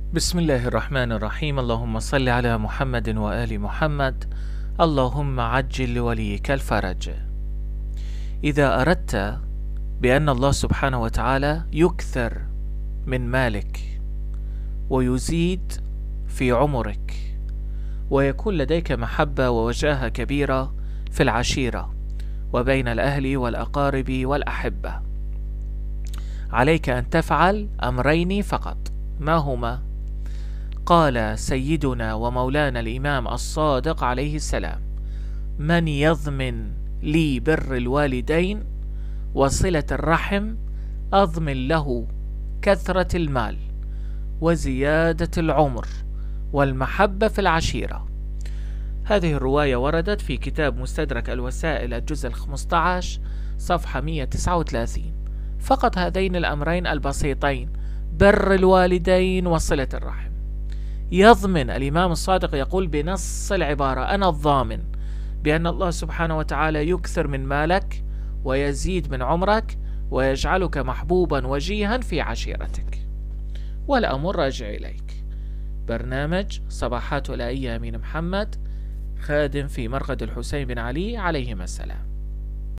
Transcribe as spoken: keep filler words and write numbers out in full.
بسم الله الرحمن الرحيم. اللهم صل على محمد وآل محمد. اللهم عجل لوليك الفرج. إذا أردت بأن الله سبحانه وتعالى يكثر من مالك ويزيد في عمرك ويكون لديك محبة ووجاهة كبيرة في العشيرة وبين الأهل والأقارب والأحبة، عليك أن تفعل أمرين فقط. ما هما؟ قال سيدنا ومولانا الإمام الصادق عليه السلام: من يضمن لي بر الوالدين وصلة الرحم أضمن له كثرة المال وزيادة العمر والمحبة في العشيرة. هذه الرواية وردت في كتاب مستدرك الوسائل الجزء الخمسة عشر صفحة مئة وتسعة وثلاثين. فقط هذين الأمرين البسيطين: بر الوالدين وصلة الرحم. يضمن الإمام الصادق يقول بنص العبارة: أنا الضامن بأن الله سبحانه وتعالى يكثر من مالك ويزيد من عمرك ويجعلك محبوبا وجيها في عشيرتك. والأمر راجع إليك. برنامج صباحات الأيام من محمد، خادم في مرقد الحسين بن علي عليهما السلام.